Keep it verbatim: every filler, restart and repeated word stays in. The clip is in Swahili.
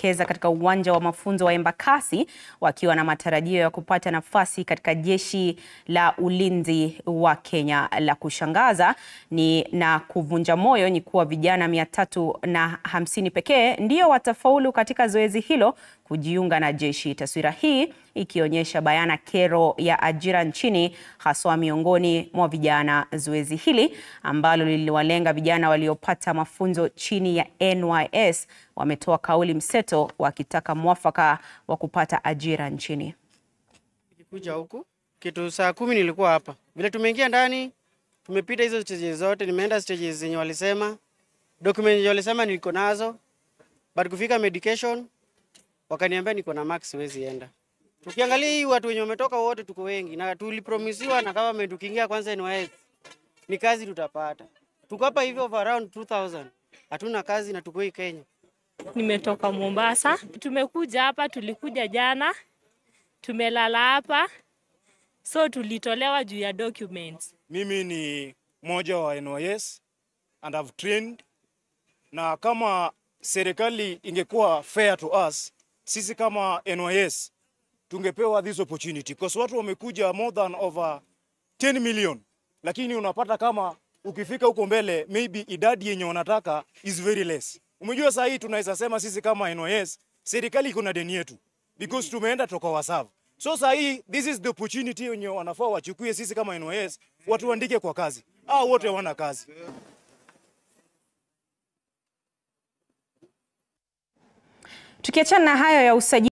wamejitokeza katika uwanja wa mafunzo wa Embakasi wakiwa na matarajio ya kupata nafasi katika jeshi la ulinzi wa Kenya. La kushangaza ni na kuvunja moyo ni kuwa vijana mia tatu na hamsini pekee ndio watafaulu katika zoezi hilo kujiunga na jeshi. Taswira hii ikionyesha bayana kero ya ajira nchini haswa miongoni mwa vijana. Zoezi hili ambalo liliwalenga vijana waliopata mafunzo chini ya N Y S wametoa kauli mseto wakitaka mwafaka wa kupata ajira nchini. Nilikuja huku kitu saa kumi nilikuwa hapa. Vile tumeingia ndani, tumepita hizo stages zote, nimeenda stages zenye walisema, document zenye walisema niko nazo. But kufika medication wakaniambia niko na max siwezi enda. Tukiangalia hii watu wenye wametoka wote tuko wengi na tulipromisiwa na government tukiingia kwanza N Y S ni kazi tutapata. Tuko hapa hivyo for around two thousand. Hatuna kazi na tuko hii Kenya. Nimetoka Mombasa. Tumekuja hapa, tulikuja jana. Tumelala hapa. So tulitolewa juu ya documents. Mimi ni moja wa N Y S and I've trained, na kama serikali ingekuwa fair to us, sisi kama N Y S tungepewa this opportunity because watu wamekuja more than over ten million, lakini unapata kama ukifika huko mbele maybe idadi yenye wanataka is very less. Umejua saa hii tunaweza sema sisi kama N Y S serikali iko na deni yetu because tumeenda toka wasavu. So saa hii this is the opportunity wenye wanafaa wachukue sisi kama N Y S watu waandike kwa kazi. Ah, wote wana kazi. Tukiachana na hayo ya usajili